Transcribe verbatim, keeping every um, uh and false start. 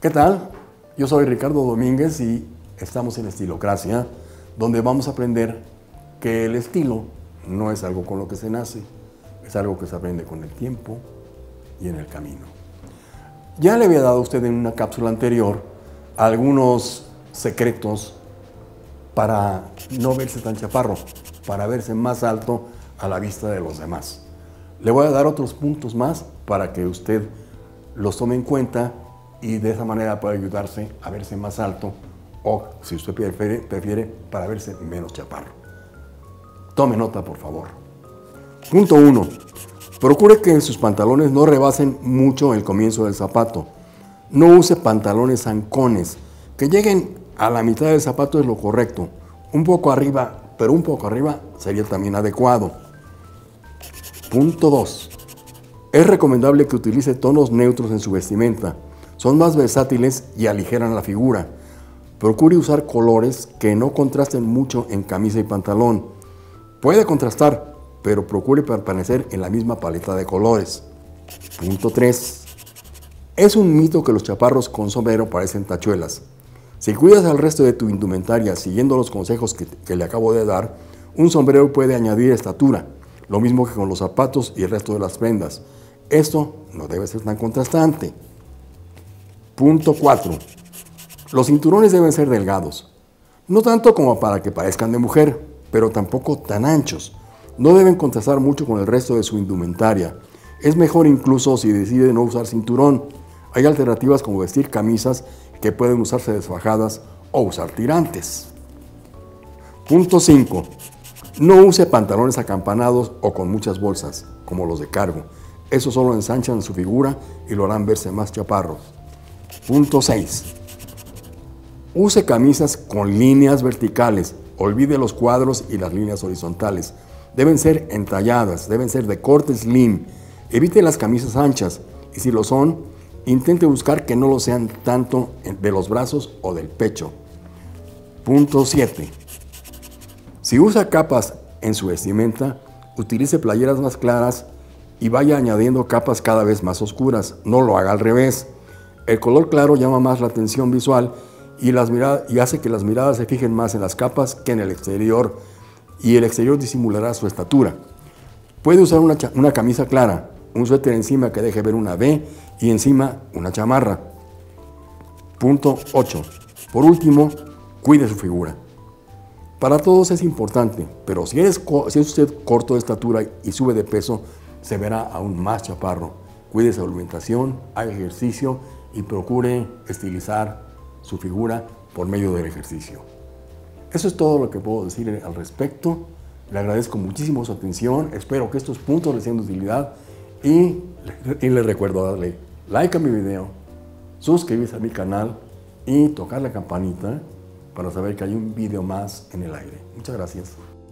¿Qué tal? Yo soy Ricardo Domínguez y estamos en Estilocracia, donde vamos a aprender que el estilo no es algo con lo que se nace, es algo que se aprende con el tiempo y en el camino. Ya le había dado a usted en una cápsula anterior algunos secretos para no verse tan chaparro, para verse más alto a la vista de los demás. Le voy a dar otros puntos más para que usted los tome en cuenta y de esa manera pueda ayudarse a verse más alto o, si usted prefiere, prefiere para verse menos chaparro. Tome nota, por favor. Punto uno. Procure que sus pantalones no rebasen mucho el comienzo del zapato. No use pantalones zancones. Que lleguen a la mitad del zapato es lo correcto. Un poco arriba, pero un poco arriba sería también adecuado. Punto dos. Es recomendable que utilice tonos neutros en su vestimenta. Son más versátiles y aligeran la figura. Procure usar colores que no contrasten mucho en camisa y pantalón. Puede contrastar, pero procure permanecer en la misma paleta de colores. Punto tres. Es un mito que los chaparros con sombrero parecen tachuelas. Si cuidas al resto de tu indumentaria siguiendo los consejos que, que le acabo de dar, un sombrero puede añadir estatura, lo mismo que con los zapatos y el resto de las prendas. Esto no debe ser tan contrastante. Punto cuatro. Los cinturones deben ser delgados. No tanto como para que parezcan de mujer, pero tampoco tan anchos. No deben contrastar mucho con el resto de su indumentaria. Es mejor incluso si decide no usar cinturón. Hay alternativas como vestir camisas que pueden usarse desfajadas o usar tirantes. Punto cinco. No use pantalones acampanados o con muchas bolsas, como los de cargo. Eso solo ensanchan su figura y lo harán verse más chaparros. Punto seis. Use camisas con líneas verticales. Olvide los cuadros y las líneas horizontales. Deben ser entalladas, deben ser de corte slim. Evite las camisas anchas y si lo son, intente buscar que no lo sean tanto de los brazos o del pecho. Punto siete. Si usa capas en su vestimenta, utilice playeras más claras y vaya añadiendo capas cada vez más oscuras. No lo haga al revés. El color claro llama más la atención visual y, las miradas, y hace que las miradas se fijen más en las capas que en el exterior, y el exterior disimulará su estatura. Puede usar una, una camisa clara, un suéter encima que deje ver una V y encima una chamarra. Punto ocho. Por último, cuide su figura. Para todos es importante, pero si es, si es usted corto de estatura y sube de peso, se verá aún más chaparro. Cuide su alimentación, haga ejercicio y procure estilizar su figura por medio del ejercicio. Eso es todo lo que puedo decir al respecto. Le agradezco muchísimo su atención. Espero que estos puntos les sean de utilidad y, y les recuerdo darle like a mi video, suscribirse a mi canal y tocar la campanita para saber que hay un video más en el aire. Muchas gracias.